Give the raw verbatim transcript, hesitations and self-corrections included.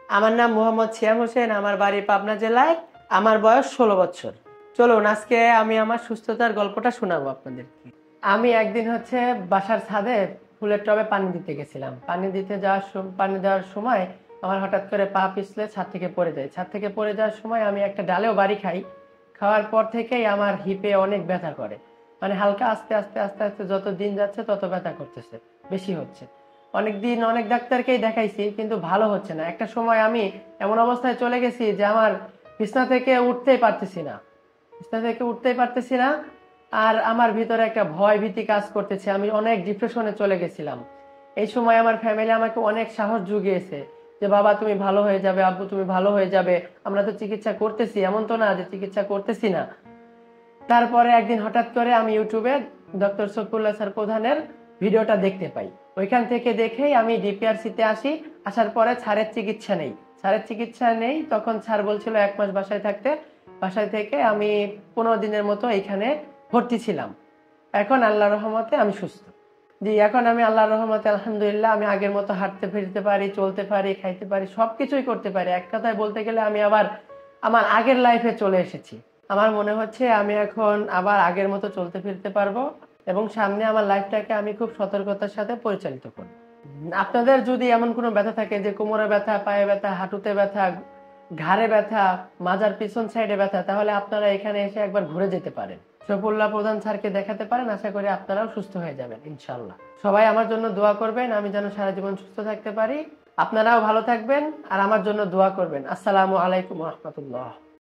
আমার নাম মোহাম্মদ সিয়াম হোসেন, আমার বাড়ি পাবনা জেলায়, আমার বয়স ষোলো বছর। চলুন আজকে আমি আমার সুস্থতার গল্পটা শোনাবো আপনাদেরকে। আমি একদিন হচ্ছে বাসার ছাদে ফুলের টবে পানি দিতে গেছিলাম। পানি দিতে যাওয়ার পানি দেওয়ার সময় আমার হঠাৎ করে পা পিছলে ছাদ থেকে পড়ে যায়। ছাদ থেকে পড়ে যাওয়ার সময় আমি একটা ডালেও বাড়ি খাই। খাওয়ার পর থেকেই আমার হিপে অনেক ব্যথা করে, মানে হালকা আস্তে আস্তে আস্তে আস্তে যত দিন যাচ্ছে তত ব্যথা করতেছে, বেশি হচ্ছে। অনেক দিন অনেক ডাক্তারকেই দেখাইছি, কিন্তু ভালো হচ্ছে না। একটা সময় আমি এমন অবস্থায় চলে গেছি যে আমার বিছনা থেকে উঠতেই পারতেছি না বিছনা থেকে উঠতেই পারতেছি না আর আমার ভিতরে একটা ভয় ভীতি কাজ করতেছে। আমি অনেক ডিপ্রেশনে চলে গেছিলাম। এই সময় আমার ফ্যামিলি আমাকে অনেক সাহস জুগিয়েছে যে বাবা তুমি ভালো হয়ে যাবে, আব্বু তুমি ভালো হয়ে যাবে, আমরা তো চিকিৎসা করতেছি, এমন তো না যে চিকিৎসা করতেছি না। তারপরে একদিন হঠাৎ করে আমি ইউটিউবে ডক্টর শফিউল্লাহ স্যার প্রধানের ভিডিওটা দেখতে পাই। ওইখান থেকে দেখেই আমি ডিপিআরসিতে আসি। আসার পরে স্যারের চিকিৎসা নেই স্যারের চিকিৎসা নেই তখন স্যার বলছিল এক মাস বাসায় থাকতে। বাসায় থেকে আমি পনেরো দিনের মতো এইখানে ভর্তি ছিলাম। এখন আল্লাহর রহমতে আমি সুস্থ। জি, এখন আমি আল্লাহর রহমতে আলহামদুলিল্লাহ আমি আগের মতো হাঁটতে ফিরতে পারি, চলতে পারি, খাইতে পারি, সবকিছুই করতে পারি। এক কথায় বলতে গেলে আমি আবার আমার আগের লাইফে চলে এসেছি। আমার মনে হচ্ছে আমি এখন আবার আগের মতো চলতে ফিরতে পারবো এবং সামনে আমার লাইফটাকে আমি খুব সতর্কতার সাথে পরিচালিত করব। আপনাদের যদি এমন কোনো ব্যথা থাকে যে কোমরে ব্যথা, পায়ে ব্যথা, হাঁটুতে ব্যথা, ঘাড়ে ব্যথা, মাজার পিছন সাইডে ব্যথা, তাহলে আপনারা এখানে এসে একবার ঘুরে যেতে পারেন। শফিউল্লাহ প্রধান স্যারকে দেখাতে পারেন। আশা করি আপনারাও সুস্থ হয়ে যাবেন ইনশাল্লাহ। সবাই আমার জন্য দোয়া করবেন, আমি যেন সারা জীবন সুস্থ থাকতে পারি। আপনারাও ভালো থাকবেন আর আমার জন্য দোয়া করবেন। আসসালামু আলাইকুম ওয়া রাহমাতুল্লাহ।